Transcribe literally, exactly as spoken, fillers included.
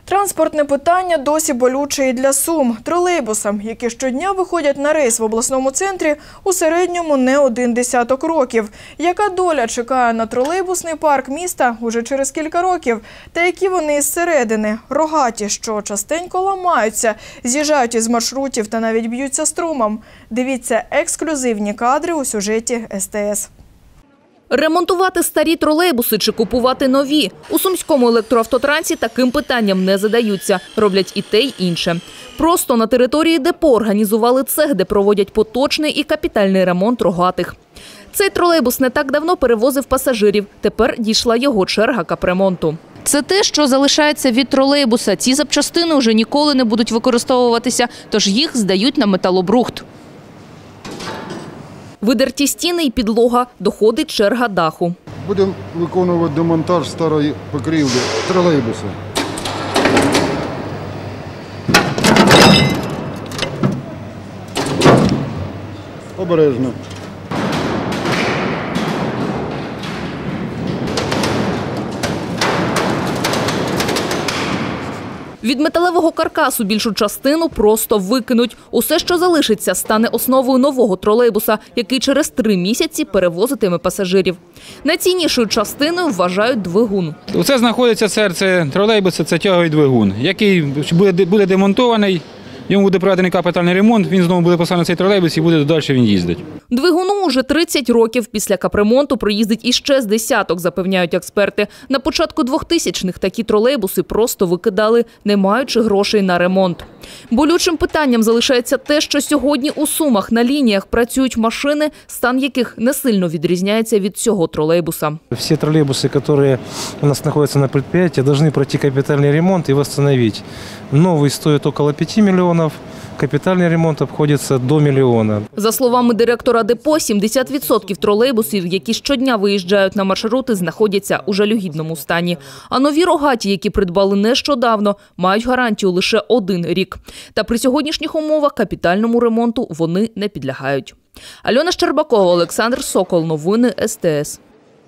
Транспортне питання досі болюче і для Сум. Тролейбусам, які щодня виходять на рейс в обласному центрі, у середньому не один десяток років. Яка доля чекає на тролейбусний парк міста уже через кілька років? Та які вони із середини? Рогаті, що частенько ламаються, з'їжджають із маршрутів та навіть б'ються струмом. Дивіться ексклюзивні кадри у сюжеті ес те ес. Ремонтувати старі тролейбуси чи купувати нові? У Сумському електроавтотрансі таким питанням не задаються. Роблять і те, й інше. Просто на території депо організували цех, де проводять поточний і капітальний ремонт рогатих. Цей тролейбус не так давно перевозив пасажирів. Тепер дійшла його черга капремонту. Це те, що залишається від тролейбуса. Ці запчастини вже ніколи не будуть використовуватися, тож їх здають на металобрухт. Видерті стіни і підлога, доходить черга даху. Будемо виконувати демонтаж старої покрівлі тролейбуса. Обережно. Від металевого каркасу більшу частину просто викинуть. Усе, що залишиться, стане основою нового тролейбуса, який через три місяці перевозитиме пасажирів. Найціннішою частиною вважають двигун. Оце знаходиться серце тролейбуса, це тяговий двигун, який буде, буде демонтований. Йому буде проведений капітальний ремонт, він знову буде поставлений цей тролейбус і буде далі він їздити. Двигуну уже тридцять років. Після капремонту проїздить іще з десяток, запевняють експерти. На початку двохтисячних такі тролейбуси просто викидали, не маючи грошей на ремонт. Болючим питанням залишається те, що сьогодні у Сумах на лініях працюють машини, стан яких не сильно відрізняється від цього тролейбуса. Всі тролейбуси, які у нас знаходяться на підприємстві, повинні пройти капітальний ремонт і відновити. Новий стоїть около п'яти мільйонів. Капітальний ремонт обходиться до мільйона. За словами директора депо, сімдесят відсотків тролейбусів, які щодня виїжджають на маршрути, знаходяться у жалюгідному стані. А нові рогаті, які придбали нещодавно, мають гарантію лише один рік. Та при сьогоднішніх умовах капітальному ремонту вони не підлягають. Альона Щербакова, Олександр Сокол. Новини ес те ес.